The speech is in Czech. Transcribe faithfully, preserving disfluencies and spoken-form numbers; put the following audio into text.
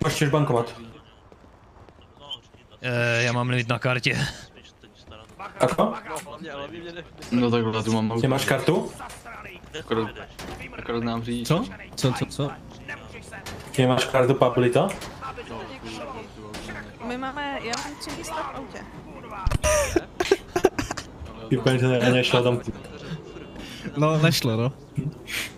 Počíš bankomat. E, já mám limit na kartě. Ako? No takhle, tu mám auto. Ty máš kartu? Akorát, akorát nám říct. Co? Co, co, co? Ty máš kartu, Pablito? My máme, já mám tři místa v autě. Ty úplně, že nešlo tam. No, nešlo, no.